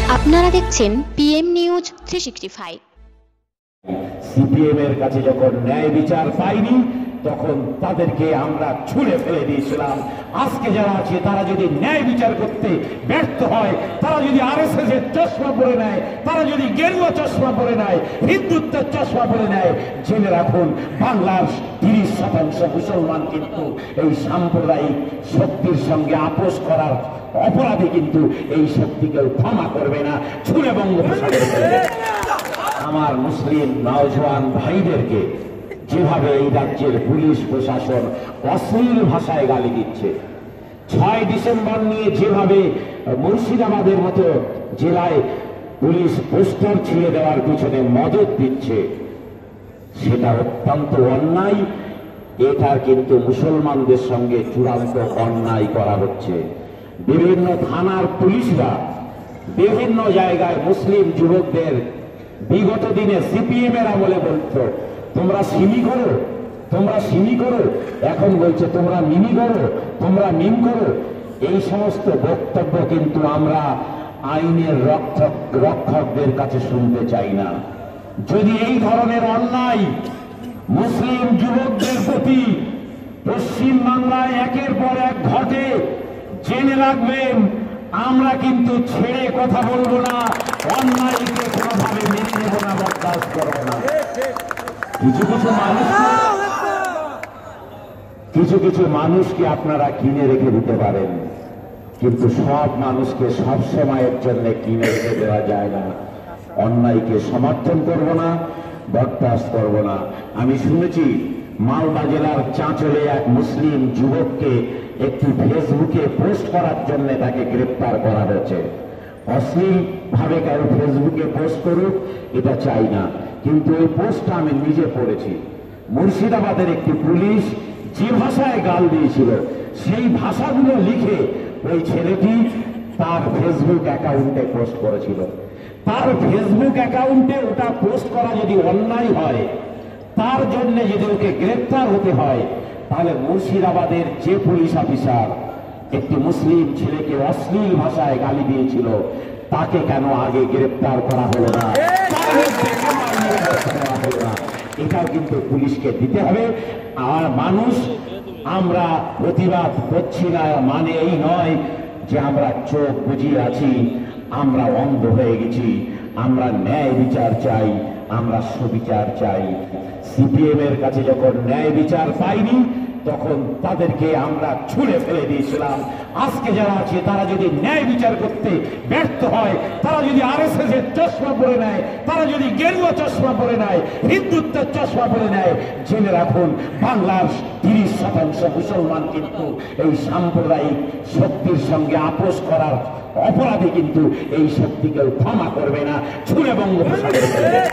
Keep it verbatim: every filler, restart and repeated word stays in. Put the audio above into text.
আপনারা দেখছেন PM news three sixty five. CPM এর কাছে যখন ন্যায় বিচার পাইনি তখন তাদেরকে আমরা ছুঁড়ে ফেলে দিয়েছিলাম। আজকে যারা আছে তারা যদি ন্যায় বিচার করতে ব্যর্থ হয়, তারা যদি আরএসএস এর চশমা পরে নেয়, তারা যদি গেরুয়া চশমা পরে নেয়, হিন্দুত্বের চশমা পরে নেয়, জেনে রাখুন বাংলার তিরিশ শতাংশ মুসলমান কিন্তু এই সাম্প্রদায়িক শক্তির সঙ্গে আপোষ করার অপরাধী কিন্তু এই শক্তিকে ক্ষমা করবে না, ছুঁড়ে বঙ্গোপসাগরে ফেলবে। আমার মুসলিম নওজওয়ান ভাইদেরকে যেভাবে এই রাজ্যের পুলিশ প্রশাসন অশ্লীল ভাষায় গালি দিচ্ছে, ছয় ডিসেম্বর নিয়ে যেভাবে মুর্শিদাবাদের মতো জেলায় পুলিশ পোস্টার ছিঁড়ে দেওয়ার পিছনে মদত দিচ্ছে, সেটা অত্যন্ত অন্যায়। এটার কিন্তু মুসলমানদের সঙ্গে চূড়ান্ত অন্যায় করা হচ্ছে। বিভিন্ন থানার পুলিশরা বিভিন্ন জায়গায় মুসলিম যুবকদের বিগত দিনে সিপিএম এর আমলে বলতো তোমরা সিমি করো, তোমরা সিমি করো, এখন বলছে তোমরা মিমি করো, তোমরা মিম করো। এই সমস্ত বক্তব্য কিন্তু আমরা আইনের রক্ষক রক্ষকদের কাছে শুনতে চাই না। যদি এই ধরনের অন্যায় মুসলিম যুবকদের প্রতি পশ্চিম বাংলায় একের পর এক ঘটে, জেনে রাখবেন আমরা কিন্তু ছেড়ে কথা বলবো না, অন্যায়কে কোনোভাবে মেনে নেব না, বরদাস্ত করবো না। কিছু কিছু মানুষ কিছু কিছু মানুষকে আপনারা কিনে রেখে দিতে পারেন, কিন্তু সব মানুষকে সব সময়ের জন্য কিনে রেখে দেওয়া যায় না। অন্যায়কে সমর্থন করব না, বরদাস্ত করব না। আমি শুনেছি মালদা জেলার চাঁচলে এক মুসলিম যুবককে একটি ফেসবুকে পোস্ট করার জন্য তাকে গ্রেপ্তার করা হয়েছে। অশ্লীল ভাবে কারো ফেসবুকে পোস্ট করুক এটা চাই না, কিন্তু এই পোস্টটা আমি নিজে পড়েছি। মুর্শিদাবাদের একটি পুলিশ যে ভাষায় গাল দিয়েছিল সেই ভাষাগুলো লিখে ওই ছেলেটি তার ফেসবুক অ্যাকাউন্টে পোস্ট করেছিল। তার ফেসবুক অ্যাকাউন্টে ওটা পোস্ট করা যদি অন্যায় হয়, তার জন্য যদি ওকে গ্রেপ্তার হতে হয়, তাহলে মুর্শিদাবাদের যে পুলিশ অফিসার একটি মুসলিম ছেলেকে অশ্লীল ভাষায় গালি দিয়েছিল তাকে কেন আগে গ্রেপ্তার করা হলো না? এটাও কিন্তু পুলিশকে দিতে হবে। আর মানুষ আমরা প্রতিবাদ করছি না মানে এই নয় যে আমরা চোখ বুজিয়ে আছি, আমরা অন্ধ হয়ে গেছি। আমরা ন্যায় বিচার চাই, আমরা সুবিচার চাই। সিপিএম এর কাছে যখন ন্যায় বিচার পাইনি তখন তাদেরকে আমরা ছুঁড়ে ফেলে দিয়েছিলাম। আজকে যারা আছে তারা যদি ন্যায় বিচার করতে ব্যর্থ হয়, তারা যদি আরএসএস এর চশমা পরে নেয়, তারা যদি গেরুয়া চশমা পরে নেয়, হিন্দুত্বের চশমা পরে নেয়, জেনে রাখুন বাংলার তিরিশ শতাংশ মুসলমান কিন্তু এই সাম্প্রদায়িক শক্তির সঙ্গে আপোষ করার অপরাধী কিন্তু এই শক্তিকে ক্ষমা করবে না, ছুঁড়ে বঙ্গোপসাগরে ফেলবে।